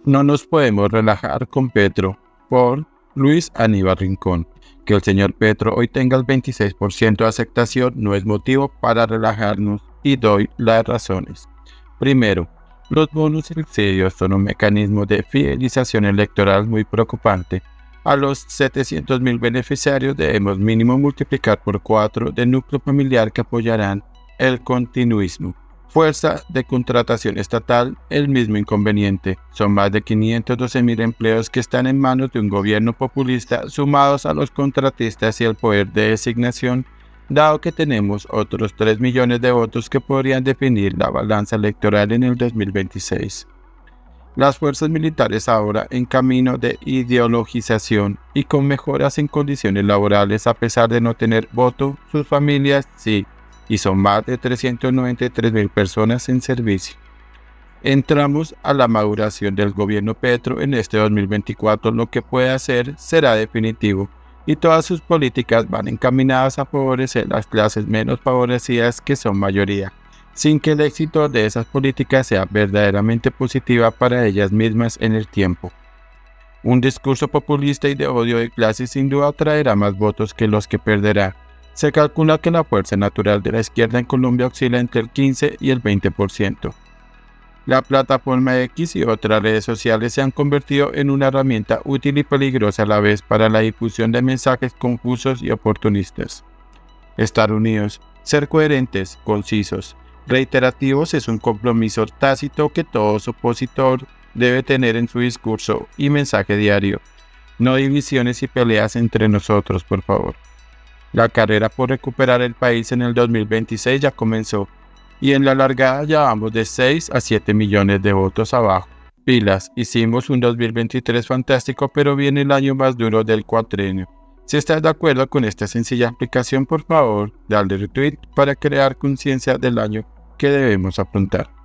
No nos podemos relajar con Petro, por Luis Aníbal Rincón. Que el señor Petro hoy tenga el 26% de aceptación no es motivo para relajarnos y doy las razones. Primero, los bonos y subsidios son un mecanismo de fidelización electoral muy preocupante. A los 700.000 beneficiarios debemos mínimo multiplicar por 4 del núcleo familiar que apoyarán el continuismo. Fuerza de contratación estatal, el mismo inconveniente. Son más de 512.000 empleos que están en manos de un gobierno populista sumados a los contratistas y el poder de designación, dado que tenemos otros 3 millones de votos que podrían definir la balanza electoral en el 2026. Las fuerzas militares ahora en camino de ideologización y con mejoras en condiciones laborales a pesar de no tener voto, sus familias sí, y son más de 393.000 personas en servicio. Entramos a la maduración del gobierno Petro en este 2024, lo que puede hacer será definitivo, y todas sus políticas van encaminadas a favorecer las clases menos favorecidas que son mayoría, sin que el éxito de esas políticas sea verdaderamente positiva para ellas mismas en el tiempo. Un discurso populista y de odio de clases sin duda traerá más votos que los que perderá. Se calcula que la fuerza natural de la izquierda en Colombia oscila entre el 15 y el 20%. La plataforma X y otras redes sociales se han convertido en una herramienta útil y peligrosa a la vez para la difusión de mensajes confusos y oportunistas. Estar unidos, ser coherentes, concisos, reiterativos es un compromiso tácito que todo opositor debe tener en su discurso y mensaje diario. No divisiones y peleas entre nosotros, por favor. La carrera por recuperar el país en el 2026 ya comenzó, y en la largada ya vamos de 6 a 7 millones de votos abajo. Pilas, hicimos un 2023 fantástico, pero viene el año más duro del cuatrienio. Si estás de acuerdo con esta sencilla explicación, por favor, dale retweet para crear conciencia del año que debemos afrontar.